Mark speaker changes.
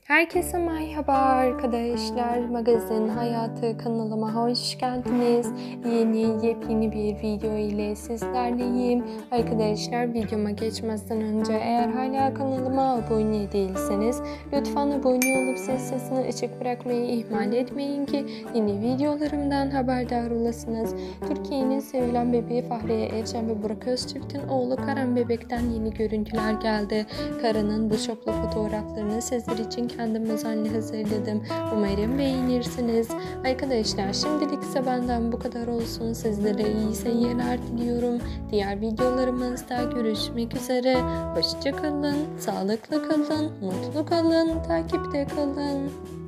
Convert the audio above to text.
Speaker 1: Herkese merhaba arkadaşlar. Magazin Hayatı kanalıma hoş geldiniz. Yepyeni bir video ile sizlerleyim. Arkadaşlar videoma geçmeden önce eğer hala kanalıma abone değilseniz lütfen abone olup sesini açık bırakmayı ihmal etmeyin ki yeni videolarımdan haberdar olasınız. Türkiye'nin sevilen bebeği Fahriye Evcen ve Burak Özçivit'in oğlu Karan Bebek'ten yeni görüntüler geldi. Karan'ın bu şoklu fotoğraflarını sizler için kendim özenle hazırladım. Umarım beğenirsiniz. Arkadaşlar şimdilik ise benden bu kadar olsun. Sizlere iyi seyirler diliyorum. Diğer videolarımızda görüşmek üzere. Hoşça kalın, sağlıklı kalın, mutlu kalın, takipte kalın.